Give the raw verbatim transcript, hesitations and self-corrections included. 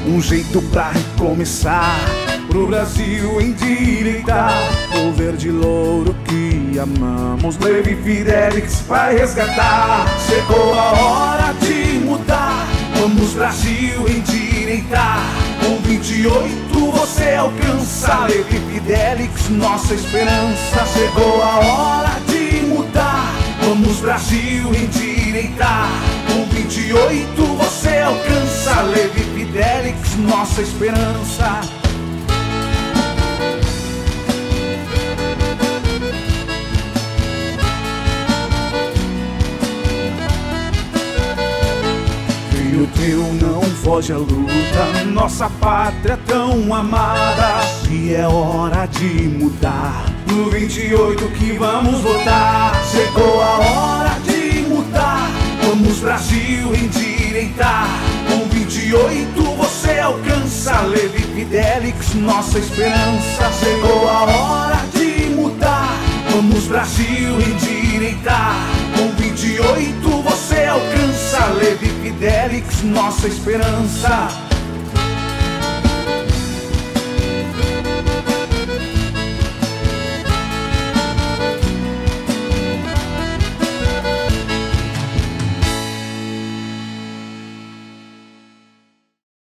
um jeito pra recomeçar, pro Brasil endireitar, o verde louro que amamos, Levi Fidelix vai resgatar. Chegou a hora de mudar, vamos Brasil endireitar, com vinte e oito você alcança, Levi Fidelix, nossa esperança. Chegou a hora de mudar, vamos Brasil endireitar, com vinte e oito você alcança, Levi Fidelix, nossa esperança. Filho teu não foge à luta, nossa pátria tão amada, e é hora de mudar, no vinte e oito que vamos votar. Chegou a hora de mudar, vamos Brasil endireitar, com vinte e oito você alcança, Levi Fidelix, nossa esperança. Chegou a hora de mudar, vamos Brasil endireitar, com vinte e oito você alcança, Levi Fidelix, nossa esperança.